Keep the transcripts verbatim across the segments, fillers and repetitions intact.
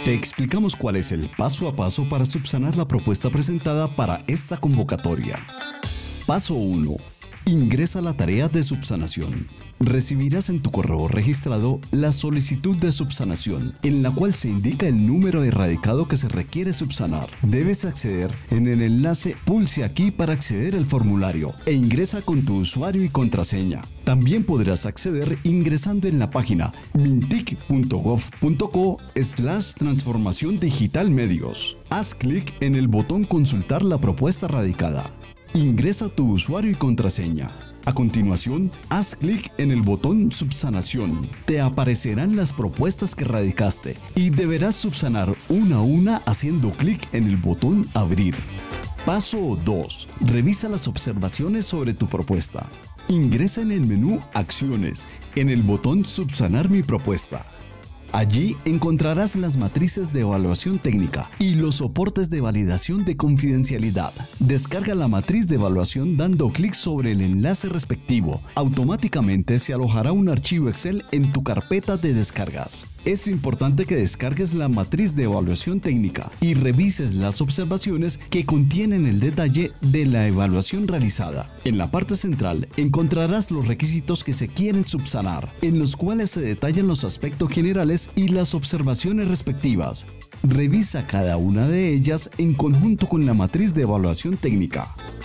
Te explicamos cuál es el paso a paso para subsanar la propuesta presentada para esta convocatoria. Paso uno. Ingresa la tarea de subsanación. Recibirás en tu correo registrado la solicitud de subsanación, en la cual se indica el número erradicado que se requiere subsanar. Debes acceder en el enlace Pulse aquí para acceder al formulario e ingresa con tu usuario y contraseña. También podrás acceder ingresando en la página mintic punto gov punto co slash transformación digital medios. Haz clic en el botón Consultar la propuesta radicada. Ingresa tu usuario y contraseña. A continuación, haz clic en el botón Subsanación. Te aparecerán las propuestas que radicaste y deberás subsanar una a una haciendo clic en el botón Abrir. Paso dos. Revisa las observaciones sobre tu propuesta. Ingresa en el menú Acciones, en el botón Subsanar mi propuesta. Allí encontrarás las matrices de evaluación técnica y los soportes de validación de confidencialidad. Descarga la matriz de evaluación dando clic sobre el enlace respectivo. Automáticamente se alojará un archivo Excel en tu carpeta de descargas. Es importante que descargues la matriz de evaluación técnica y revises las observaciones que contienen el detalle de la evaluación realizada. En la parte central encontrarás los requisitos que se quieren subsanar, en los cuales se detallan los aspectos generales y las observaciones respectivas. Revisa cada una de ellas en conjunto con la matriz de evaluación técnica.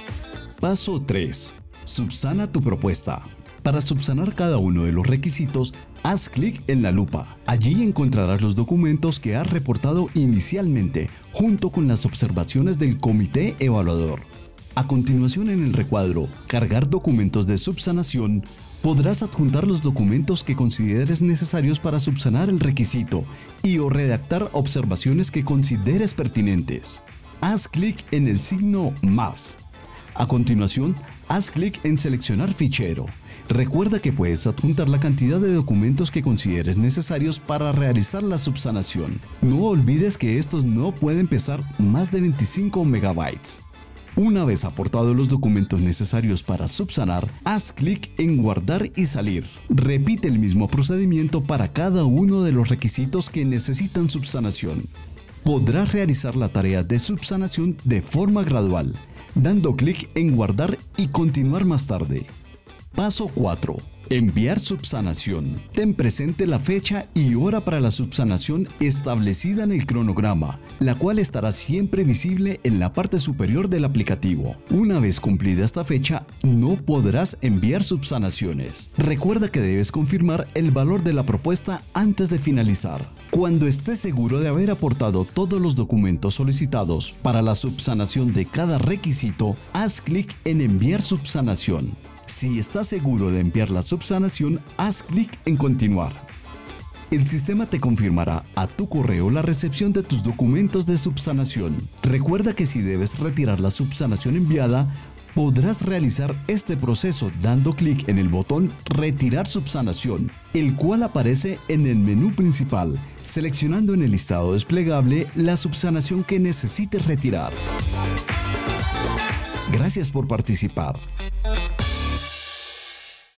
Paso tres. Subsana tu propuesta. Para subsanar cada uno de los requisitos, haz clic en la lupa. Allí encontrarás los documentos que has reportado inicialmente, junto con las observaciones del comité evaluador. A continuación, en el recuadro Cargar documentos de subsanación, podrás adjuntar los documentos que consideres necesarios para subsanar el requisito y o redactar observaciones que consideres pertinentes. Haz clic en el signo más. A continuación, haz clic en Seleccionar fichero. Recuerda que puedes adjuntar la cantidad de documentos que consideres necesarios para realizar la subsanación. No olvides que estos no pueden pesar más de veinticinco megabytes. Una vez aportados los documentos necesarios para subsanar, haz clic en Guardar y salir. Repite el mismo procedimiento para cada uno de los requisitos que necesitan subsanación. Podrás realizar la tarea de subsanación de forma gradual, dando clic en Guardar y continuar más tarde. Paso cuatro. Enviar subsanación. Ten presente la fecha y hora para la subsanación establecida en el cronograma, la cual estará siempre visible en la parte superior del aplicativo. Una vez cumplida esta fecha, no podrás enviar subsanaciones. Recuerda que debes confirmar el valor de la propuesta antes de finalizar. Cuando estés seguro de haber aportado todos los documentos solicitados para la subsanación de cada requisito, haz clic en Enviar subsanación. Si estás seguro de enviar la subsanación, haz clic en Continuar. El sistema te confirmará a tu correo la recepción de tus documentos de subsanación. Recuerda que si debes retirar la subsanación enviada, podrás realizar este proceso dando clic en el botón Retirar subsanación, el cual aparece en el menú principal, seleccionando en el listado desplegable la subsanación que necesites retirar. Gracias por participar.